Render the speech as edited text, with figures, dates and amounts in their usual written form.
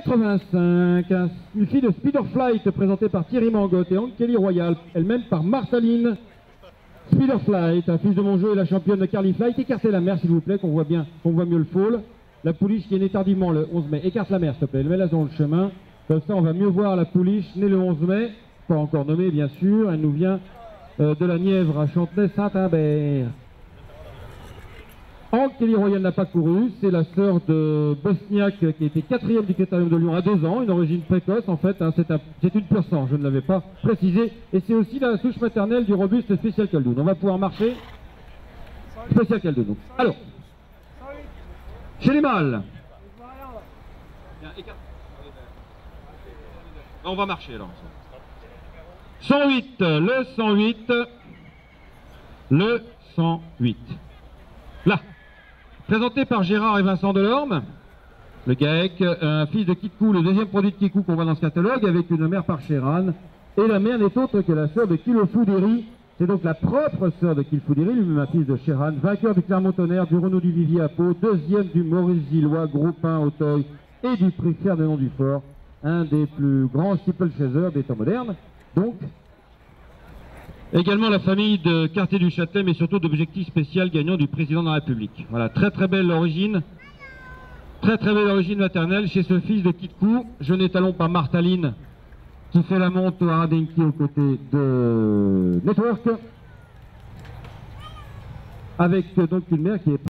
85, une fille de Speederflight présentée par Thierry Mangotte et Kelly Royal, elle-même par Martaline. Speederflight, un fils de mon jeu et la championne de Carly Flight. Écartez la mer s'il vous plaît, qu'on voit mieux le fall. La pouliche qui est née tardivement le 11 mai. Écarte la mer s'il te plaît, mets-la dans le chemin. Comme ça on va mieux voir la pouliche née le 11 mai, pas encore nommée bien sûr. Elle nous vient de la Nièvre à Chantenay-Saint-Imbert. Kelly Royal n'a pas couru, c'est la sœur de Bosniak qui était 4e du Critérium de Lyon à 2 ans, une origine précoce en fait, hein, c'est une pure sang, je ne l'avais pas précisé, et c'est aussi la souche maternelle du robuste Spécial Caldoun. On va pouvoir marcher, Spécial Caldoun. Alors, chez les mâles, on va marcher alors. 108, le 108, le 108. Là, présenté par Gérard et Vincent Delorme, le GAEC, un fils de Kitkou, le deuxième produit de Kitkou qu'on voit dans ce catalogue, avec une mère par Sheran. Et la mère n'est autre que la sœur de Kilofouderi. C'est donc la propre sœur de Kilofouderi, lui-même un fils de Sheran, vainqueur du Clermont-Tonnerre, du Renault du Vivier à Pau, deuxième du Maurice Gillois, groupe 1 Auteuil et du prix Ferdinand Dufort, un des plus grands steeplechasers des temps modernes. Donc, également la famille de Cartier du Châtelet, mais surtout d'objectifs spécial gagnant du président de la République. Voilà, très belle origine. Très belle origine maternelle chez ce fils de Kitkou, jeune talon par Martaline, qui fait la monte à Radenki aux côtés de Network. Avec donc une mère qui est